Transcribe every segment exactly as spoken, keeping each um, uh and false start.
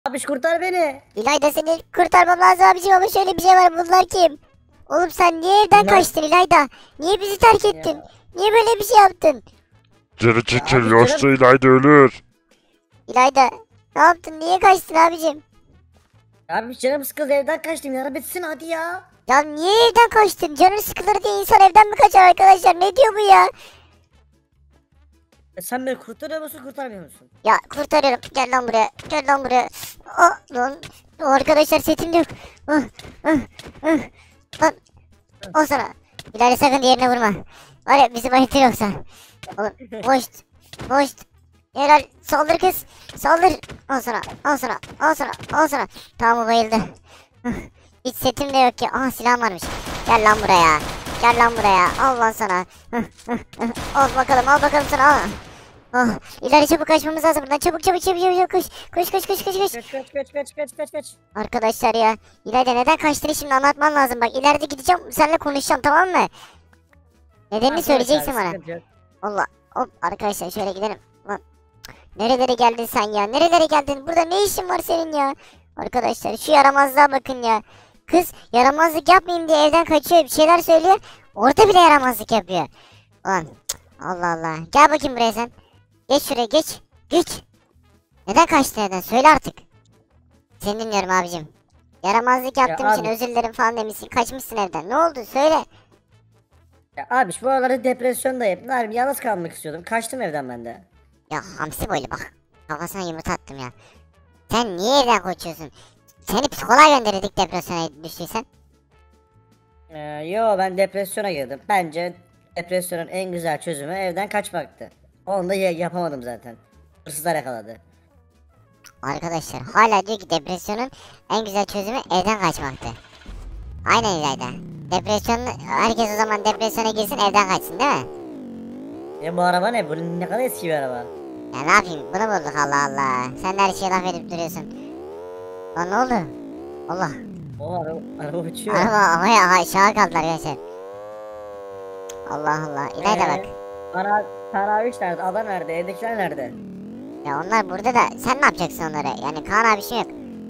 Abiş kurtar beni. İlayda seni kurtarmam lazım abicim ama şöyle bir şey var, bunlar kim? Oğlum sen niye evden Bunlar- kaçtın İlayda? Niye bizi terk ettin? Ya, Niye böyle bir şey yaptın? Geri çekil abi yoksa canım- İlayda ölür. İlayda ne yaptın? Niye kaçtın abicim? Abi canım sıkıldı evden kaçtım ya bitsin hadi ya. Ya niye evden kaçtın? Canın sıkılır diye insan evden mi kaçar arkadaşlar? Ne diyor bu ya? E sen beni kurtarıyor musun kurtarmıyor musun? Ya kurtarıyorum. Gel lan buraya. Gel lan buraya. Aa, lan. Arkadaşlar setim de yok. Ah, ah, ah. Lan. O sana. İlayda sakın diğerine vurma. Var ya bizi bayıltır yoksa. Oğlum boş. Boş. Helal. Saldır kız. Saldır. Al sana. Al sana. Al sana. Al sana. Tamam, o bayıldı. Ah, hiç setim de yok ki. Aha, silah varmış. Gel lan buraya. Gel lan buraya. Al lan sana. Ah, ah, ah. Al bakalım. Al bakalım sana. Al. Ah, ileri çabuk kaçmamız lazım buradan. Çabuk çabuk çabuk çabuk koş. Koş koş koş koş koş. Kaç kaç kaç kaç kaç kaç kaç. Arkadaşlar ya. İleride neden kaçtığını şimdi anlatman lazım. Bak ileride gideceğim. Seninle konuşacağım, tamam mı? Nedenini Abi, söyleyeceksin abi, bana. sıkıntı yok. Allah. Hop arkadaşlar şöyle gidelim. Lan. Nerelere geldin sen ya? Nerelere geldin? Burada ne işin var senin ya? Arkadaşlar şu yaramazlığa bakın ya. Kız yaramazlık yapmayayım diye evden kaçıyor. Bir şeyler söylüyor. Orada bile yaramazlık yapıyor. Lan. Allah Allah. Gel bakayım buraya sen. Geç şuraya geç. Geç. Neden kaçtın evden? Söyle artık. Seni dinliyorum abicim. Yaramazlık yaptığım için abi- özür dilerim falan demişsin. Kaçmışsın evden. Ne oldu? Söyle. Ya abi şu araları depresyondayım. Ne yapayım yalnız kalmak istiyordum. Kaçtım evden ben de. Ya hamsi boylu bak. Kafasına yumurta attım ya. Sen niye evden kaçıyorsun? Seni psikoloğa gönderirdik depresyona düştüysen. Ee, yo ben depresyona girdim. Bence depresyonun en güzel çözümü evden kaçmaktı. Onu da ya- yapamadım zaten. Hırsızlar yakaladı. Arkadaşlar hala diyor ki depresyonun en güzel çözümü evden kaçmaktı. Aynen İlayda. Depresyon, herkes o zaman depresyona girsin evden kaçsın değil mi? Ya bu araba ne? Bu ne kadar eski bir araba. Ya ne yapayım, bunu bulduk, Allah Allah. Sen de her şeye laf edip duruyorsun. Lan ne oldu? Allah. O araba, araba uçuyor. Araba havaya aşağı kaldı arkadaşlar. Allah Allah. İlayda bak. Ana, Kaan abi nerede? Ada nerede? Evdekiler nerede? Ya onlar burada da sen ne yapacaksın onları? Yani Kaan abi şey yok.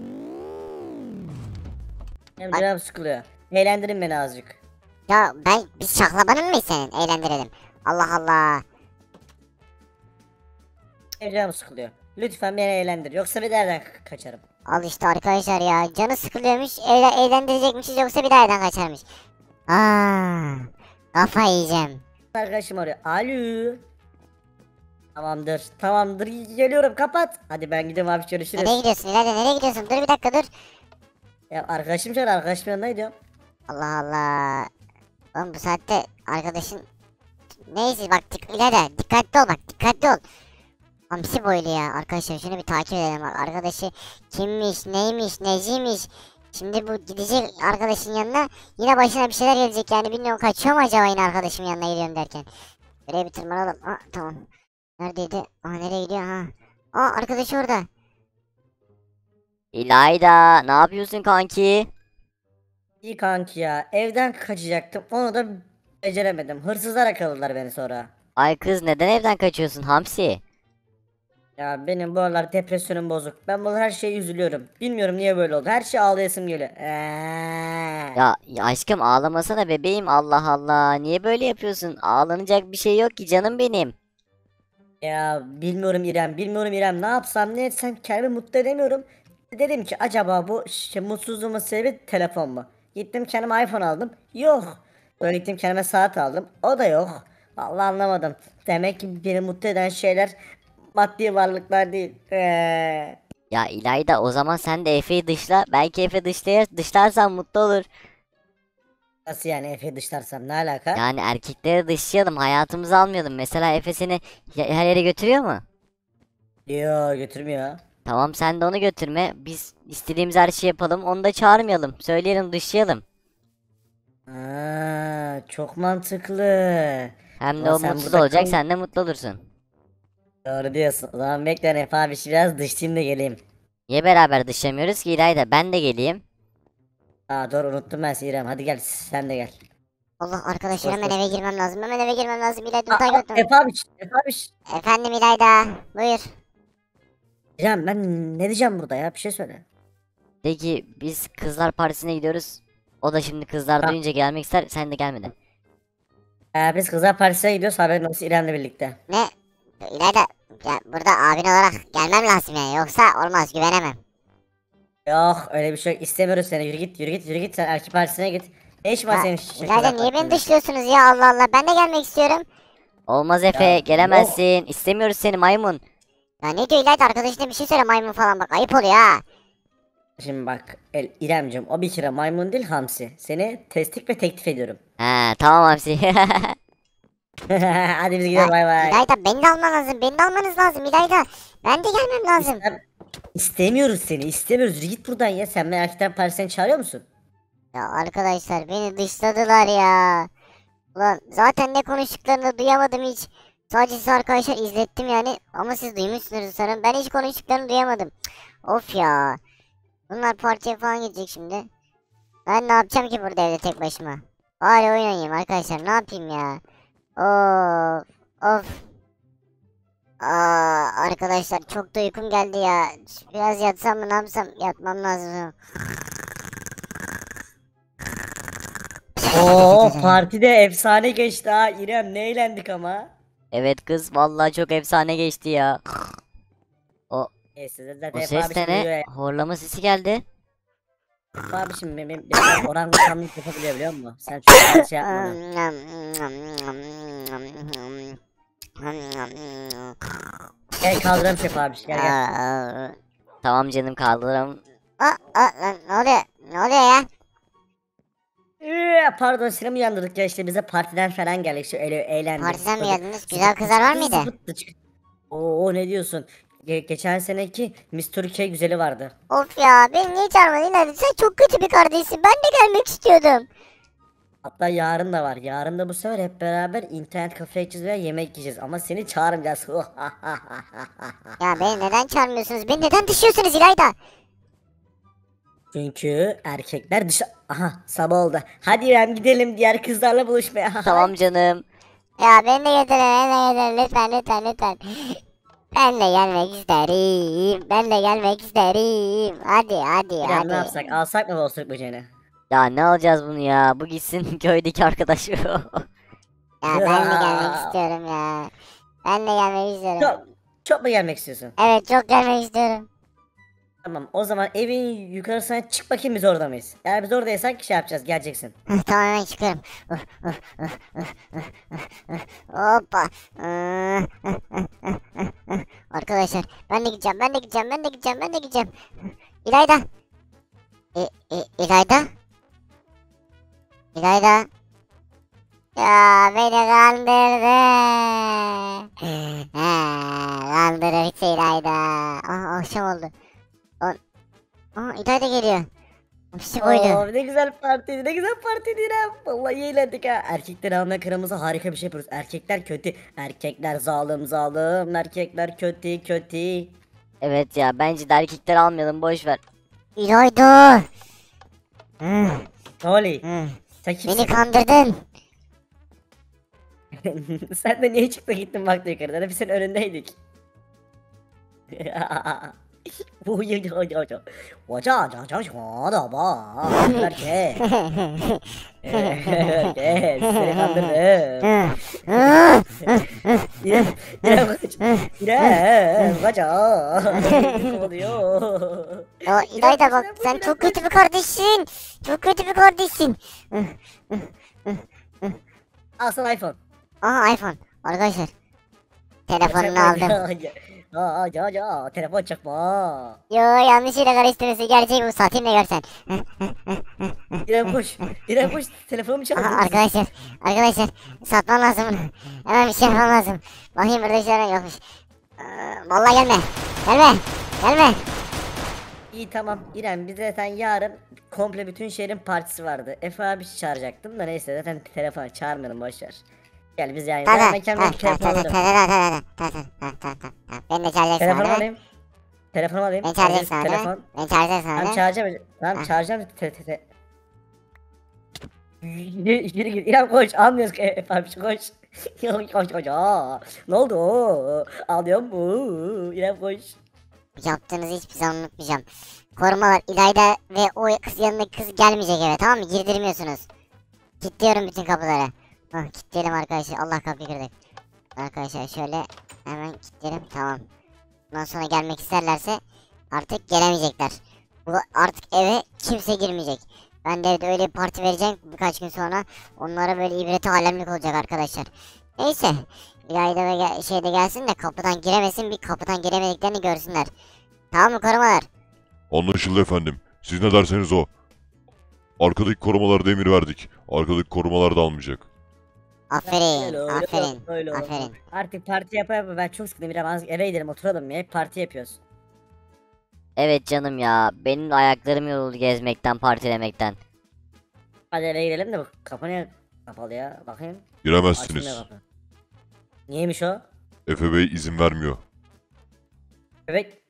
Benim Bak- canım sıkılıyor. Eğlendirin beni azıcık. Ya ben biz şaklabanın mıyız senin? Eğlendirelim. Allah Allah. Benim canım sıkılıyor. Lütfen beni eğlendir. Yoksa bir yerden ka- kaçarım. Al işte arkadaşlar ya. Canı sıkılıyormuş. Eğle eğlendirecekmişiz yoksa bir daha evden kaçarmış. Aa, kafa yiyeceğim. Arkadaşım arıyor. Alo. Tamamdır. Tamamdır. Geliyorum. Kapat. Hadi ben gidiyorum abi. Görüşürüz. Nereye gidiyorsun İlayda? Nereye gidiyorsun? Dur bir dakika dur. Ya arkadaşım çağır. Arkadaşım yanına gidiyorum. Allah Allah. Oğlum bu saatte arkadaşın... Neyse bak dik İlayda dikkatli ol, bak dikkatli ol. Hamsi boylu ya arkadaşlar, şunu bir takip edelim bak, arkadaşı kimmiş, neymiş, neciymiş. Şimdi bu gidecek arkadaşın yanına, yine başına bir şeyler gelecek yani, bilmiyorum kaçıyor mu acaba yine arkadaşım yanına gidiyorum derken. Buraya bir tırmanalım. Ha tamam. Neredeydi? Aa nereye gidiyor ha? Aa arkadaş orada. İlayda, ne yapıyorsun kanki? İyi kanki ya. Evden kaçacaktım. Onu da beceremedim. Hırsızlar yakaladılar beni sonra. Ay kız, neden evden kaçıyorsun Hamsi? Ya benim bu aralar depresyonum bozuk. Ben bu her şeye üzülüyorum. Bilmiyorum niye böyle oldu. Her şey ağlayasım geliyor. Eee. Ya, ya aşkım ağlamasana bebeğim, Allah Allah. Niye böyle yapıyorsun? Ağlanacak bir şey yok ki canım benim. Ya bilmiyorum İrem, bilmiyorum İrem. Ne yapsam ne etsem kendimi mutlu edemiyorum. Dedim ki acaba bu şey, mutsuzluğumun sebebi telefon mu? Gittim kendime iPhone aldım. Yok. Sonra gittim kendime saat aldım. O da yok. Vallahi anlamadım. Demek ki beni mutlu eden şeyler maddi varlıklar değil. Eee. Ya İlayda, o zaman sen de Efe'yi dışla. Belki Efe dışlayar, dışlarsan mutlu olur. Nasıl yani Efe dışlarsam ne alaka? Yani erkekleri dışlayalım, hayatımızı almayalım. Mesela Efe seni ya- her yere götürüyor mu? Yo götürmüyor. Tamam, sen de onu götürme. Biz istediğimiz her şeyi yapalım. Onu da çağırmayalım. Söyleyelim, dışlayalım. Aa, çok mantıklı. Hem de Ama o sen mutsuz burada olacak, kal- sen de mutlu olursun. Doğru diyorsun. O zaman bekle Efe abi biraz dışlayayım da geleyim. Niye beraber dışlamıyoruz ki İlayda? Ben de geleyim. Aa doğru unuttum ben seni İrem. Hadi gel sen de gel. Allah arkadaşlar, Koş, hemen koş. eve girmem lazım. Hemen eve girmem lazım. İlayda Aa, takip aa, etmem. Efe abi, Efe abi. Efendim İlayda. Buyur. İrem ben ne diyeceğim burada ya bir şey söyle. De ki biz kızlar partisine gidiyoruz. O da şimdi kızlar Ha. duyunca gelmek ister. Sen de gelmedin. Ee, biz kızlar partisine gidiyoruz haberin olsun İrem'le birlikte. Ne? İlayda ya burada abin olarak gelmem lazım yani yoksa olmaz güvenemem. Yok öyle bir şey yok istemiyoruz seni yürü git yürü git yürü git sen erkek partisine git. Ne iş var Ya, senin ş- İlayda kızlar niye beni partisinde? dışlıyorsunuz ya Allah Allah ben de gelmek istiyorum. Olmaz Efe, Ya, gelemezsin. İstemiyoruz seni maymun. Ya ne diyor İlayda arkadaşına bir şey söyle maymun falan bak ayıp oluyor ha. Şimdi bak El, İremcim o bir kere maymun değil hamsi. Seni testik ve teklif ediyorum. Ha tamam Hamsi. Hadi biz Ya, gidelim bay bay. İlayda beni de alman lazım beni de almanız lazım İlayda. Ben de gelmem lazım. İstem- İstemiyoruz seni istemiyoruz yürü git buradan ya sen beni erkekler partisine çağırıyor musun? Ya arkadaşlar beni dışladılar ya. Ulan zaten ne konuştuklarını duyamadım hiç. Sadece size arkadaşlar izlettim yani. Ama siz duymuşsunuz sanırım. Ben hiç konuştuklarını duyamadım. Cık, of ya. Bunlar partiye falan gidecek şimdi. Ben ne yapacağım ki burada evde tek başıma? Bari oyun oynayayım arkadaşlar. Ne yapayım ya? Of. Of. Aa, arkadaşlar çok da uykum geldi ya. Biraz yatsam mı ne yapsam? Yatmam lazım. Oo partide efsane geçti ha İrem ne eğlendik ama. Evet kız, vallahi çok efsane geçti ya. O, Neyse zaten o Efe ses abi de şimdi ne? uyuyor ya. Horlama sesi geldi. Efe abi şimdi benim, benim, benim orangutanlık yapabiliyor biliyor musun? Sen çok fazla şey yapma ona. Gel kaldıralım Efe abi gel gel. Aa, Tamam canım, kaldıralım. aa, lan ne oluyor? Ne oluyor ya? Ee, pardon seni mi uyandırdık ya işte bize partiden falan geldik işte öyle eğlendik. Partiden mi zıpladık, geldiniz? Güzel kızlar var mıydı? zıpıttık. Oo ne diyorsun? Ge- geçen seneki Miss Türkiye güzeli vardı. Of ya beni niye çağırmadın İlayda? Sen çok kötü bir kardeşsin. Ben de gelmek istiyordum. Hatta yarın da var. Yarın da bu sefer hep beraber internet kafeye gideceğiz veya yemek yiyeceğiz. Ama seni çağırmayacağız. Ya beni neden çağırmıyorsunuz? Beni neden dışlıyorsunuz İlayda? Çünkü erkekler dışa... Aha sabah oldu. Hadi İrem gidelim diğer kızlarla buluşmaya. Tamam canım. Ya beni de getirin, beni de getirin lütfen lütfen lütfen. Ben de gelmek isterim. Ben de gelmek isterim. Hadi hadi İrem hadi. ne yapsak? Alsak mı bu osuruk böceğini? Ya ne alacağız bunu ya? Bu gitsin köydeki arkadaş. Ya ben de gelmek istiyorum ya. Ben de gelmek istiyorum. Çok, çok mu gelmek istiyorsun? Evet çok gelmek istiyorum. Tamam o zaman evin yukarısına çık bakayım biz orada mıyız? Eğer biz oradaysak şey yapacağız geleceksin. Tamam hemen çıkıyorum. Hoppa. Arkadaşlar ben de gideceğim ben de gideceğim ben de gideceğim ben de gideceğim. İlayda. İ, İ, İlayda. İlayda. Ya beni kandırdı. Ha, kandırıcı İlayda. Aha akşam oldu. O, aha İlayda geliyor. İşte buydu. Oo, ne güzel partiydi ne güzel partiydi İrem. Vallahi iyi eğlendik ha. Erkekleri alma kırmızı harika bir şey yapıyoruz. Erkekler kötü. Erkekler zalim zalim. Erkekler kötü kötü. Evet ya, bence de erkekleri almayalım, boş ver. İlayda. Hı, Ne oluyor? hı. Sen kimsin? Beni kandırdın. Sen de niye çıktın gittin baktın yukarıdan? Biz senin önündeydik. 不应这这这，我这这这说的吧？Erkek. Erkek. Seni kandırdım. Hı, hı. İrem, İrem kaç. İrem kaç. Kovalıyor. Ya İlayda bak sen çok kötü bir kardeşsin. Çok kötü bir kardeşsin. Hı. Al sana iPhone. Aha iPhone. Arkadaşlar. Telefonunu aldım. Aa ya ya telefon çakma. Yo yanlışıyla karıştırıyorsun. Gerçeği bu satayım da görsen. İrem koş. İrem koş. Telefonumu çaldı. Aha, arkadaşlar. Arkadaşlar. Satmam lazım bunu. Hemen bir şey yapmam lazım. Bakayım burada şeyler yokmuş. Ee, vallahi gelme. Gelme. Gelme. İyi tamam İrem biz zaten yarın komple bütün şehrin partisi vardı. Efe abi çağıracaktım da neyse zaten telefon çağırmayalım boşver. Gel biz yani Tamam. ben Tamam. kendime Tamam. telefon Tamam. alırım. Tamam. Tamam. Tamam. Tamam. Tamam. Beni de çağıracaksın Telefonumu abi. alayım. Telefonumu alayım. Beni çağıracaksın Alayım, abi. Telefon. Beni çağıracaksın Tamam abi. çağıracağım. Tamam Ha. çağıracağım. Te, te, te. Yürü, yürü git. İrem koş. Almıyoruz ki Efe abi koş. Koş koş koş. Aa, ne oldu? Ağlıyor mu? İrem koş. yaptığınızı hiçbir zaman unutmayacağım. Korumalar İlayda ve o kız yanındaki kız gelmeyecek eve, tamam mı? Girdirmiyorsunuz. Kilitliyorum bütün kapıları. Hah, kilitleyelim arkadaşlar. Allah, kapıyı kırdık. Arkadaşlar şöyle hemen kilitleyelim, tamam. Bundan sonra gelmek isterlerse artık gelemeyecekler. Bu artık eve kimse girmeyecek. Ben de evde öyle bir parti vereceğim birkaç gün sonra. Onlara böyle ibreti alemlik olacak arkadaşlar. Neyse. İlayda ve gel şeyde gelsin de kapıdan giremesin, bir kapıdan giremediklerini görsünler. Tamam mı korumalar? Anlaşıldı efendim. Siz ne derseniz o. Arkadaki korumalara da emir verdik. Arkadaki korumalar da almayacak. Aferin, Öyle oldu, aferin, öyle oldu. aferin. Artık parti yapa yapa ben çok sıkıldım İrem. Az eve gidelim oturalım ya. Hep parti yapıyoruz. Evet canım ya. Benim ayaklarım yoruldu gezmekten, partilemekten. Hadi eve gidelim de bu kapı ne kapalı ya. Bakayım. Giremezsiniz. Açılmıyor kapı. Niyeymiş o? Efe Bey izin vermiyor. Bebek.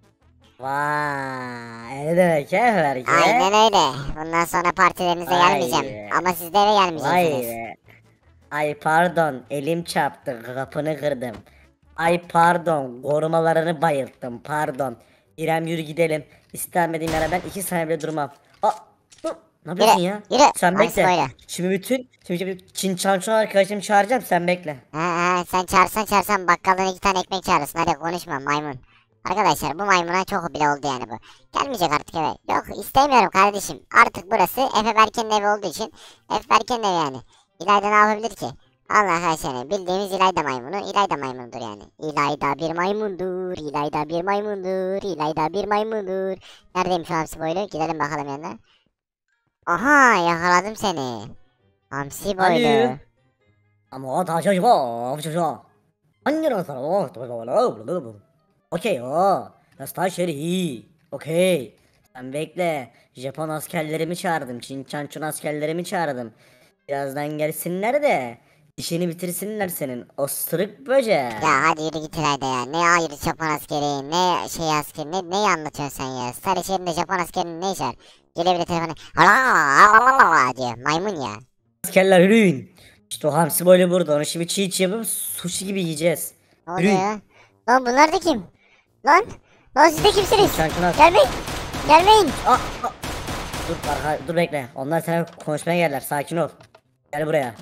Vay. Ne demek ya vergi? Aynen öyle. Bundan sonra partilerinize Vay gelmeyeceğim. be. Ama siz de eve Vay gelmeyeceksiniz. be. Ay pardon elim çarptı kapını kırdım. Ay pardon korumalarını bayılttım pardon. İrem yürü gidelim. İstenmediğim yere ben iki saniye bile durmam. Aa, dur. Ne yapıyorsun Yürü, ya? yürü. Sen Nasıl bekle. böyle? Şimdi bütün şimdi Çin Çanço arkadaşımı çağıracağım sen bekle. Ha, ha, sen çağırsan çağırsan bakkaldan iki tane ekmek çağırırsın. Hadi konuşma maymun. Arkadaşlar bu maymuna çok bile oldu yani bu. Gelmeyecek artık eve. Yok istemiyorum kardeşim. Artık burası Efe Berke'nin evi olduğu için Efe Berke'nin evi yani. İlayda ne yapabilir ki? Allah aşkına bildiğimiz İlayda maymunu İlayda maymunudur yani. İlayda bir maymundur, İlayda bir maymundur, İlayda bir maymundur. Neredeyim şu hamsi boylu? Gidelim bakalım yanına. Aha yakaladım seni. Hamsi boylu. Alo. Ama o da çocuk o çocuk. Hangi sana o? Okey o. Nasıl şerhi? Okey. Sen bekle. Japon askerlerimi çağırdım. Çin Çançun askerlerimi çağırdım. Birazdan gelsinler de işini bitirsinler senin osuruk böceği. Ya hadi yürü git İlayda ya. Ne ayrı Japon askeri, ne şey askeri, ne, neyi anlatıyorsun sen ya? Sarı şehrinde Japon askerinin ne işi var? Geliyor bir de telefonu. Hala diyor. Maymun ya. Askerler yürüyün. İşte o hamsi böyle burada. Onu şimdi çiğ çiğ yapıp sushi gibi yiyeceğiz. Ne oluyor Yürü. ya? Lan bunlar da kim? Lan? Lan siz de kimsiniz? Çançun as- Gelmeyin. Gelmeyin. Aa, aa. Dur arka, dur bekle. Onlar sana konuşmaya gelirler. Sakin ol. Gel buraya.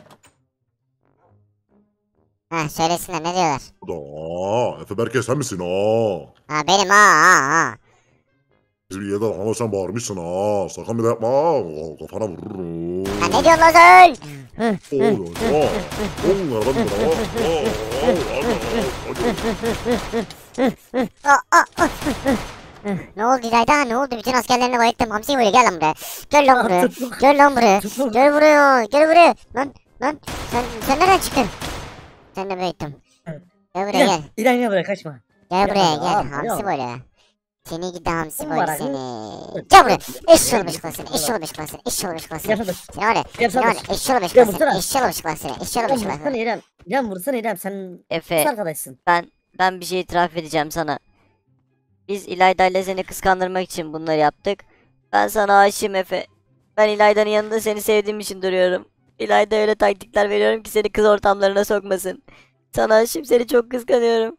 Ha söylesinler ne diyorlar? Aa, Efe Berke sen misin? Aa. Ha benim ha ha ha. Bizim yerden ama sen bağırmışsın ha. Sakın bir de yapma. Aa, kafana vururum. Ha ne diyorsun lan sen? Oğlum ya. Onlardan bir daha. Aa, aa, aa, aa. Aa, aa, aa. Ne oldu İlayda? Ne oldu? Bütün askerlerini bayılttım. Hamsi böyle gel lan buraya. Gel lan buraya. Gel lan buraya. Gel buraya. Gel buraya. Lan lan. Sen, sen nereden çıktın? Sen de bayılttım. Gel buraya İrem, gel. İrem gel buraya kaçma. Gel Gel buraya lan, gel. abi, Hamsi gel. böyle. Seni gidi hamsi Kim böyle var abi? seni. Gel buraya. Eş olmuş klasını. Eş olmuş klasını. Eş olmuş klasını. Yapma dur. Seni var ya. Yap Seni sana var ya. Eş olmuş Gel klasını. vursana. Eş olmuş klasını. Eş İrem olmuş vursana klasını. İrem. İrem vursana İrem sen Efe, nasıl arkadaşsın? ben ben bir şey itiraf edeceğim sana. Biz İlayda ile seni kıskandırmak için bunları yaptık. Ben sana aşığım Efe. Ben İlayda'nın yanında seni sevdiğim için duruyorum. İlayda öyle taktikler veriyorum ki seni kız ortamlarına sokmasın. Sana aşığım, seni çok kıskanıyorum.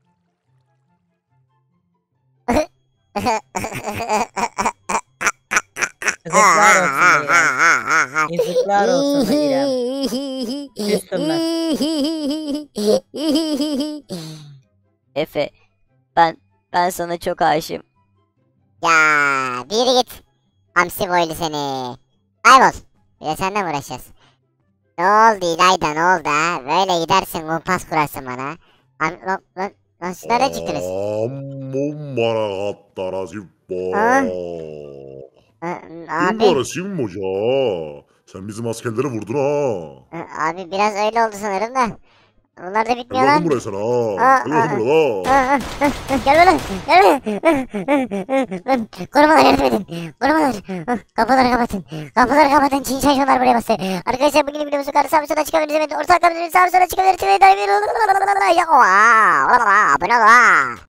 Yazıklar olsun be İrem. Yazıklar olsun be İrem. Küstüm Efe, ben ben sana çok aşığım. Ya bir yere git. Hamsi boylu seni. Kaybol. Bir de seninle mi uğraşacağız? Ne oldu İlayda ne oldu ha? Böyle gidersin kumpas kurarsın bana. Lan lan lan. Lan siz nereden çıktınız? Ammon bana hattara zibba. Ha? Ha, Abi. Abi. Kim hoca? Sen bizim askerleri vurdun ha. Ha, Abi biraz öyle oldu sanırım da. Bunlar da bitmiyor Gel lan. bakın buraya sen ha. Aa, Gel bakın aa, buraya la. Aa, aa, aa, Gel böyle. Gel böyle. Lan, korumalar yardım edin. Korumalar. Ah, Kapıları kapatın. Kapıları kapatın. Çin şaşonlar buraya bastı. Arkadaşlar bugün videomuz yukarı sağ sola çıkabiliriz. Ortak çıkabiliriz. Sağ sola çıkabiliriz. Abone ol.